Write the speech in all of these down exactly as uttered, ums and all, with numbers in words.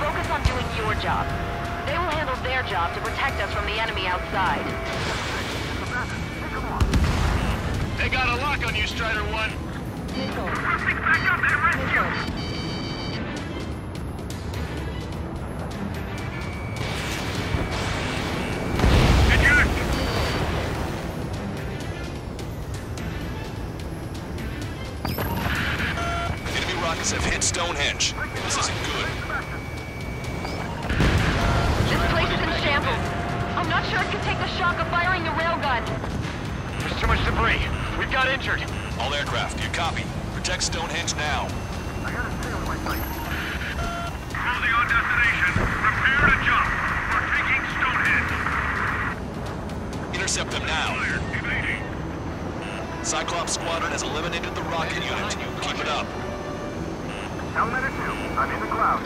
Focus on doing your job. They will handle their job to protect us from the enemy outside. They got a lock on you, Strider One. Missile. Back up and rescue! Enemy rockets have hit Stonehenge. This isn't good. This place is in shambles. I'm not sure it can take the shock of firing the railgun. There's too much debris. We've got injured. All aircraft, do you copy? Protect Stonehenge now. I got a sail on my sight. Cruising on destination. Prepare to jump. We're taking Stonehenge. Intercept them now. Evading. Cyclops Squadron has eliminated the rocket unit. Keep it up. Helmet at two. I'm in the cloud.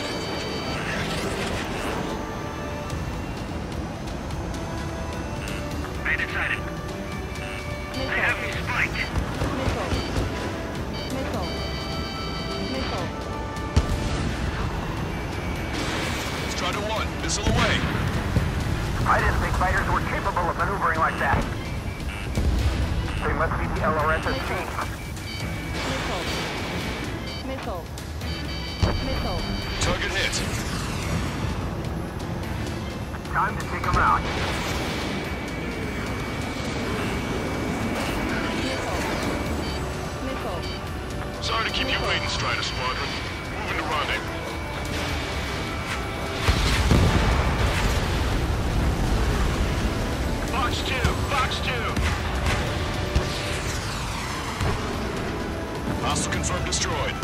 Bandit sighted. They have me spiked. Missile. Missile. Missile. Strider One, missile away. I didn't think fighters were capable of maneuvering like that. They must be the L R S's team. Missile. Missile. Missile. Target hit. Time to take them out. Missile. Missile. Sorry to keep you waiting, Strider Squadron. Moving to rendezvous. Fox two! Fox two! Hostile confirmed destroyed.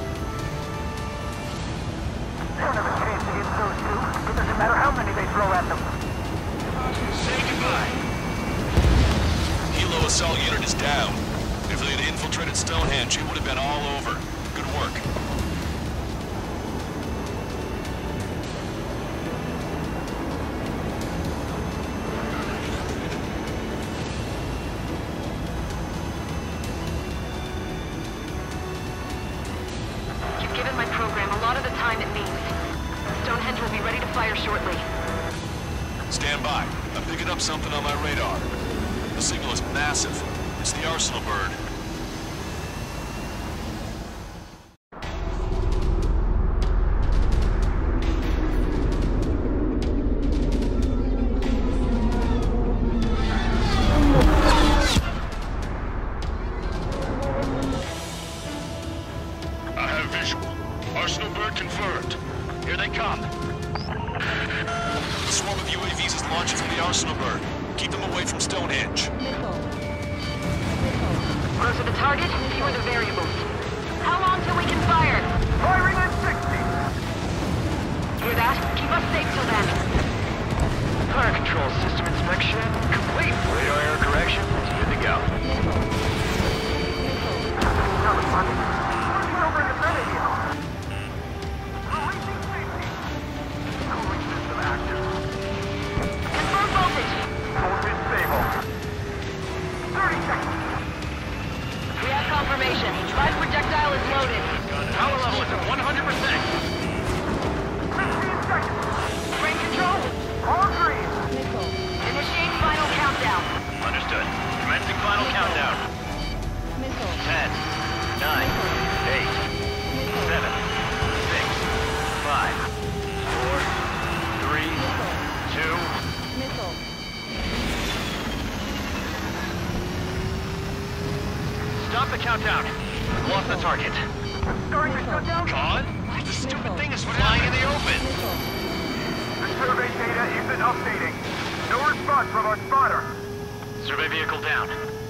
They don't have a chance against those two. It doesn't matter how many they throw at them. Say goodbye. Helo assault unit is down. If they had infiltrated Stonehenge, it would have been all over. Good work. You've given my program a lot of the time it needs. Stonehenge will be ready to fire shortly. Stand by. I'm picking up something on my radar. The signal is massive. It's the Arsenal bird. I have visual. Arsenal bird confirmed. Here they come. The swarm of U A Vs is launching from the Arsenal bird. Keep them away from Stonehenge. Missile. Missile. Closer the target, fewer the variables. How long till we can fire? Firing at sixty! Hear that? Keep us safe till then. Fire control system inspection complete. Radar error correction is good to go. Missile. Missile. Over in the radio. Releasing safety. Cooling system active. Confirm voltage. Voltage stable. thirty seconds. We have confirmation. Live projectile is loaded. Power level is at one hundred percent. fifteen seconds. Train control. All green. Missile. Initiate final countdown. Understood. Commencing final countdown. Missile. ten, nine, eight, seven, six, five, four, three, two. Missile. Stop the countdown. We've lost the target. Starting the countdown? Con? The stupid thing is flying in the open. Missile. The survey data isn't updating. No response from our spotter. Survey vehicle down.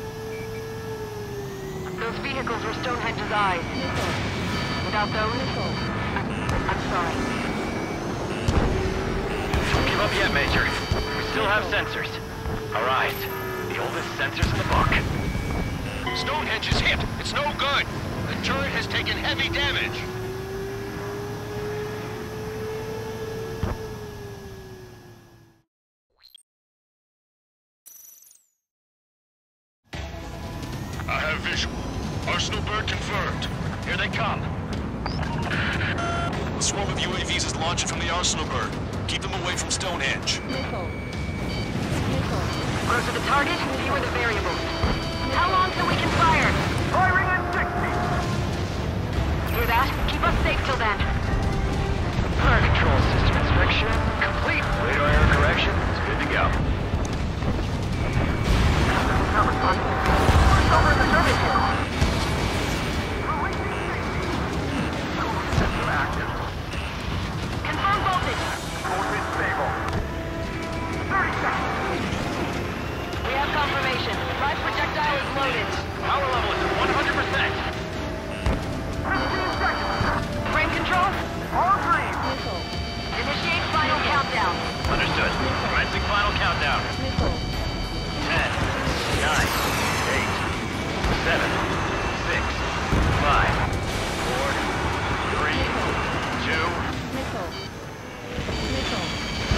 Those vehicles were Stonehenge's eyes. Missile. Without those, Missile. I'm sorry. Don't give up yet, Major. We still have sensors. All right. The oldest sensors in the book. Stonehenge is hit. It's no good. The turret has taken heavy damage. I have visual. Arsenal bird confirmed. Here they come. The swarm of of U A Vs is launching from the Arsenal bird. Keep them away from Stonehenge. Missile. Missile. Go to the target, view are the variables. How long till we can fire? Firing in sixty! Hear that? Keep us safe till then. Fire control system inspection complete. Radar error correction is good to go. Push over the service hill. Confirm voltage. Voltage stable. thirty seconds. We have confirmation. Live projectile is loaded. Power level is one hundred percent. fifteen seconds. Frame control? All green. Missile. Initiate final countdown. Understood. Commencing final countdown. Missile. ten, nine, eight, seven, six, five, four, three, two. Missile. Missile.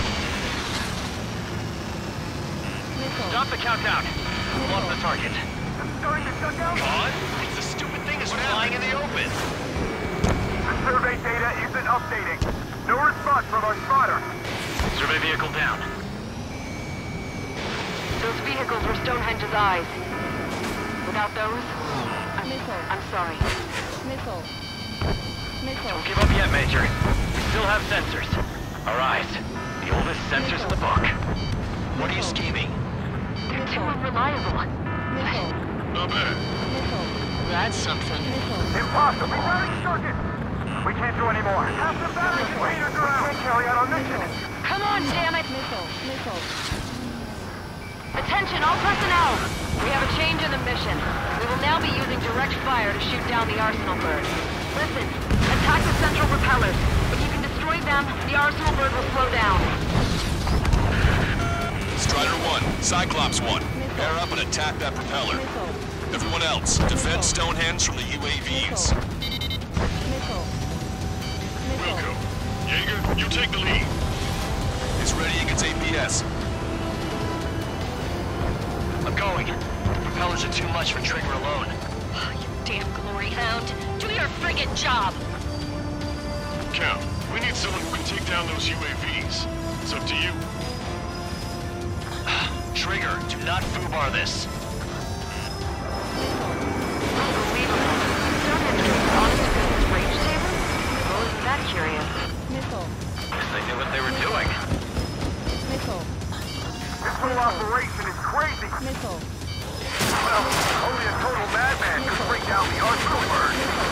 Missile. Stop the countdown. Lost the target. Starting to shut down? God, the stupid thing is flying in the open. The survey data isn't updating. No response from our spotter. Survey vehicle down. Those vehicles were Stonehenge's eyes. Without those, I'm, Missile. I'm sorry. Missile. Missile. Don't give up yet, Major. We still have sensors. Our eyes. The oldest sensors in the book. What are you scheming? They're too unreliable. Missile. Not bad. Missile. That's something. Missile. Impossible. Battery circuit. We can't do any more. Half the battery containers are out. We can't carry out our mission. Come on, damn it! Missile. Missile. Attention, all personnel! We have a change in the mission. We will now be using direct fire to shoot down the Arsenal bird. Listen, attack the central propellers. If you can destroy them, the Arsenal bird will slow down. Strider one, Cyclops one. Pair up and attack that propeller. Missile. Everyone else, defend Stonehenge from the U A Vs. Missile. Missile. Jaeger, you take the lead. It's ready against A P S. I'm going. Propellers are too much for Trigger alone. You damn glory hound. Do your friggin' job! Count, we need someone who can take down those U A Vs. It's up to you. Trigger, do not foobar this. Unbelievable. Stonehenge gave honest to goodness range saber? Well, isn't that curious? Missile. Guess they knew what they were doing. Missile. This whole operation is crazy. Missile. Well, only a total madman could bring down the Arsenal bird.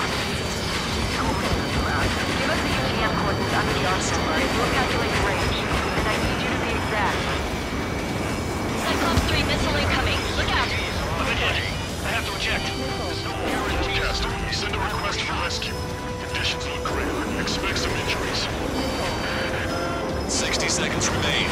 Give us the U T M coordinates under the Arsenal bird and we'll calculate the range. And I need you to be exact. Cyclops three missile incoming. Look out! I'm in hit. I have to eject. Forecast, send a request for rescue. Conditions look grim. Expect some injuries. sixty seconds remain.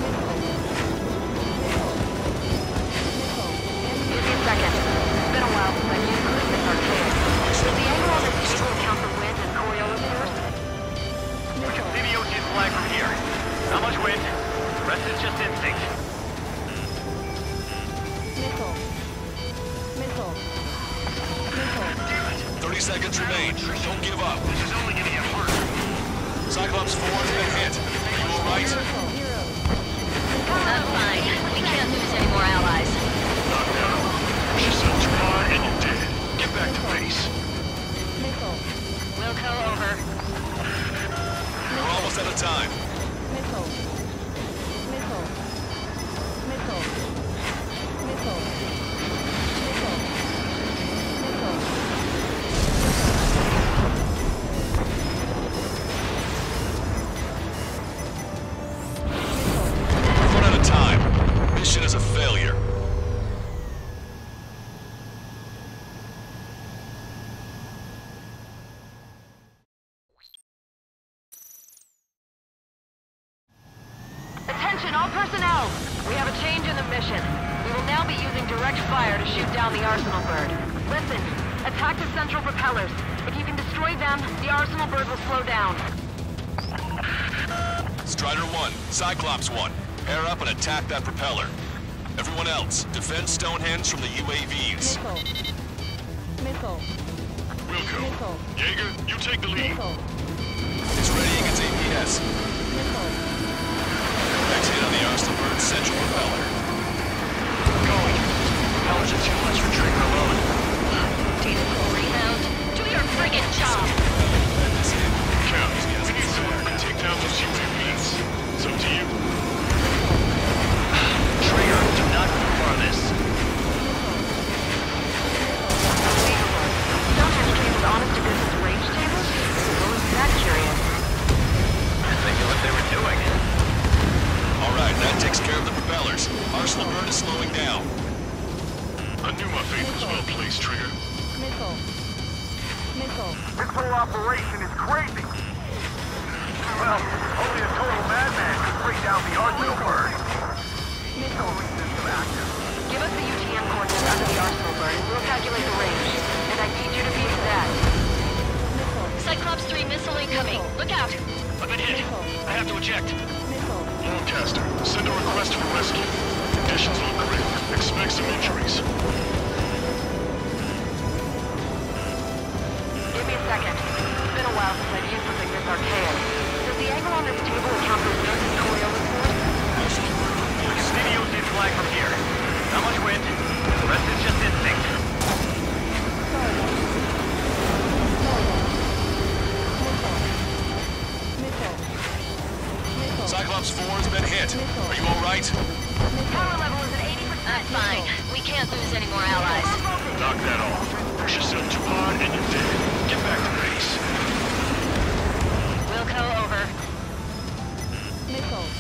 Give me a second. It's been a while since I've used this arcade. Does the angle on this table account for wind and Coriolis force? We can see the O T flag from here. Not much wind. The rest is just instinct. Missile. Missile. Missile. thirty seconds remain. Don't give up. This is only gonna get harder. Cyclops four has been hit. You all right? Missile. Heroes. I'm fine. We can't lose any more allies. Not now. She sent you on and you did. Get back to base. Missile. Wilco over. We're almost out of time. Missile. Missile. Missile. Missile. Missile. Missile. We've run out of time. Mission is a failure. Attention, all personnel! We have a change in the mission. We will now be using direct fire to shoot down the Arsenal bird. Listen, attack the central propellers. If you can destroy them, the Arsenal bird will slow down. Strider one, Cyclops one. Pair up and attack that propeller. Everyone else, defend Stonehenge from the U A Vs. Missile. Missile. Wilco. Missile. Jaeger, you take the lead. Missile. It's ready against operation is crazy. Well, only a total madman could bring down the Arsenal bird. Controlling system active. Give us the U T M coordinates under the arsenal bird, and we'll calculate the range. And I need you to be exact. Cyclops three missile incoming. Look out! I've been hit. I have to eject. Missile. Lancaster, send a request for rescue. Conditions look grim. Expect some injuries. Give me a second. It's been a while since I've used something this archaic. Does the angle on this table account for wind and Coriolis force? We can see the O C flag from here. Not much wind. The rest is just instinct. Cyclops four has been hit. Are you all right? Power level is at eighty percent. That's fine. We can't lose any more allies. Knock that off. Push yourself too hard and you're dead. Get back to base. Wilco, over. Missile.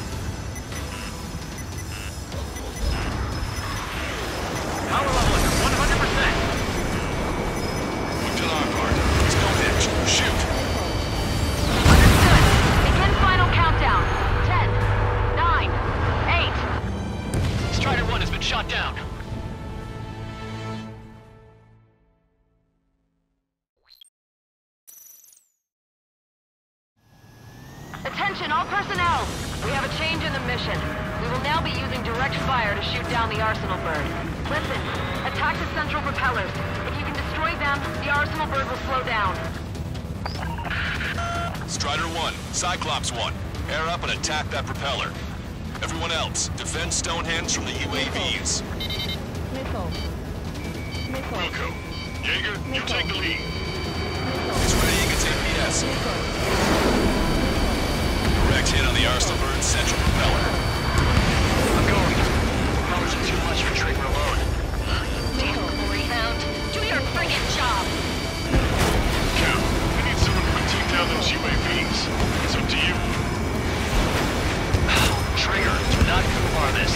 Power level is at one hundred percent. Move to our part. Stonehenge. Shoot. Understood. Begin final countdown. Ten, nine, eight. Strider one has been shot down. Attention, all personnel! We have a change in the mission. We will now be using direct fire to shoot down the Arsenal bird. Listen, attack the central propellers. If you can destroy them, the Arsenal bird will slow down. Strider one, Cyclops one. Air up and attack that propeller. Everyone else, defend Stonehenge from the U A Vs. Missile. Missile. Wilco. Jaeger, you take the lead. Missile. It's readying its A P S. Direct hit on the Arsenal bird's central propeller. I'm going. Powers are too much for Trigger alone. Damn Greyhound. Do your friggin' job! Cap, we need someone who can take down those U A Vs. It's up to you. Trigger, do not far this.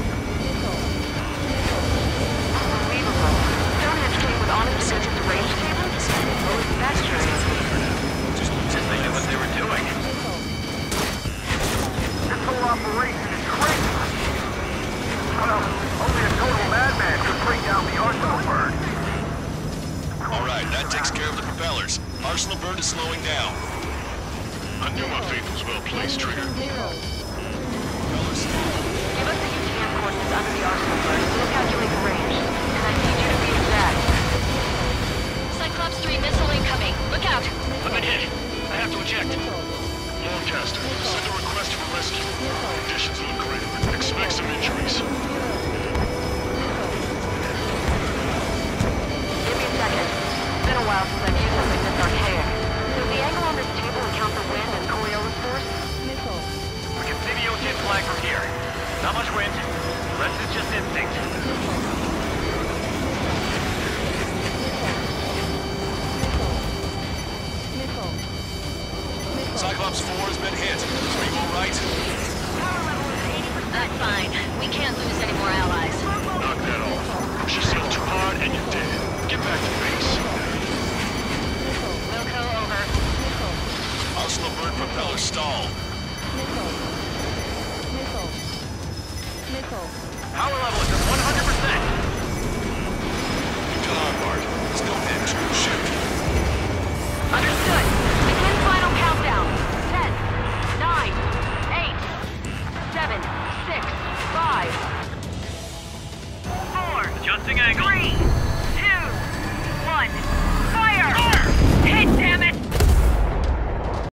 Unbelievable. Stonehenge came with honest to goodness range tables? Well, that's true. Just, just they knew what they were doing. This whole operation is crazy. Well, only a total madman could bring down the Arsenal bird. All right, that takes care of the propellers. Arsenal bird is slowing down. I knew my faith was well placed, Trigger. Zero. Propellers stalled. Give us the U T M coordinates under the Arsenal bird, and we'll calculate the range. And I need you to be exact. Cyclops three missile incoming. Look out! I've been hit. I have to eject. Lancaster, send a request for rescue. Conditions look grim. Expect some injuries. Give me a second. It's been a while since I've used something this archaic. Does the angle on this table account for wind and Coriolis force? Missile. We can see the O C flag from here. Not much wind. The rest is just instinct. Missile. Missile. Cyclops four has been hit. Are you all right? Power level is at eighty percent. That's fine. We can't lose any more allies. Knock that off. Push yourself too hard and you're dead. Get back to base. Missile. Wilco, over. Missile. Arsenal bird propeller stalled. Missile. Missile. Missile. Power level is at one hundred percent. Move to our part. Stonehenge. Shoot.